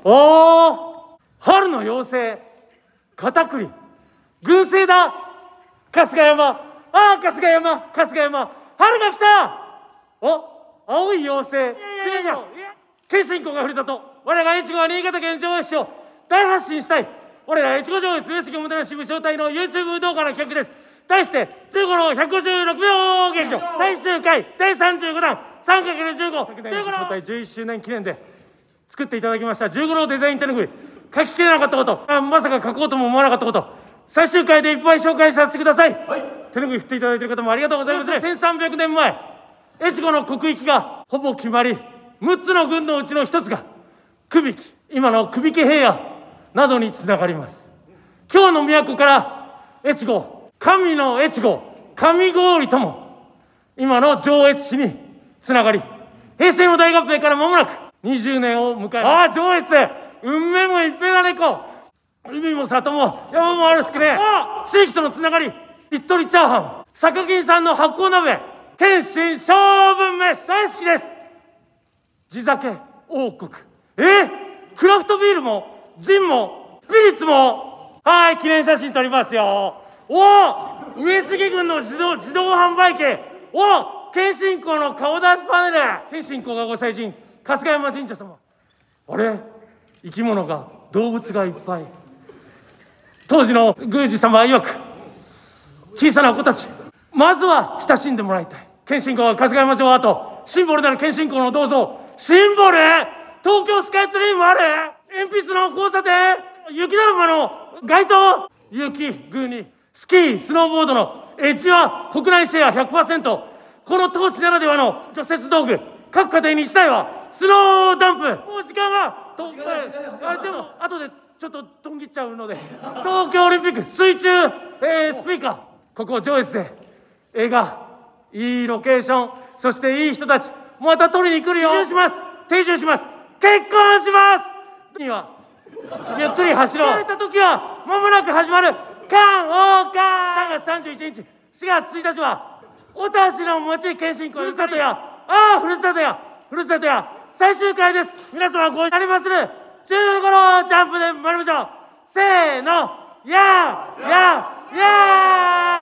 おお、春の妖精、片栗、群生だ。春日山、ああ、春日山、春日山、春が来た。お、青い妖精、謙信公がふるさと、我が越後は新潟県上越市を大発信したい。我ら越後上越上杉おもてなし部招待の YouTube 動画の企画です。題して15の156秒劇場最終回第35弾 3×15 昨年招待11周年記念で作っていただきました15のデザイン手ぬぐい、書ききれなかったこと、まさか書こうとも思わなかったこと、最終回でいっぱい紹介させてください。はい、手ぬぐい振っていただいている方もありがとうございます。1300年前、越後の国域がほぼ決まり、6つの郡のうちの1つが久引き、今の久引平野などにつながります。京の都から越後、神の越後、上郡とも今の上越市につながり、平成の大合併から間もなく20年を迎えます。ああ、上越、運命も一平だねこ。海も里も山もあるすくね。地域とのつながり、一鳥チャーハン、坂金さんの発酵鍋、謙信勝負飯大好きです。地酒王国、クラフトビールもジンもスピリッツも。はい、記念写真撮りますよ。おお、上杉軍の自動販売機。おお、謙信公の顔出しパネル。謙信公がご祭神、春日山神社様。あれ、生き物が、動物がいっぱい。当時の宮司様曰く、小さな子たち、まずは親しんでもらいたい。謙信公は春日山城跡、シンボルである謙信公の銅像。シンボル、東京スカイツリーもある。鉛筆の交差点、雪だるまの街灯、雪、グーにスキー、スノーボードのエッジは国内シェア 100%。この当地ならではの除雪道具、各家庭に1台はスノーダンプ。もう時間がでも後でちょっととんぎっちゃうので、東京オリンピック水中、スピーカー、ここ上越で映画、いいロケーション、そしていい人たち、また撮りに来るよ。定住します、定住します、結婚しますにはゆっくり走ろう。言われた時は間もなく始まる関王会。3月31日、4月1日はおたちの町謙信公ふるさとや、ふるさとや、ふるさとや最終回です。皆様ご一緒になりまする15のジャンプで参りましょう。せーの、やーやーやー。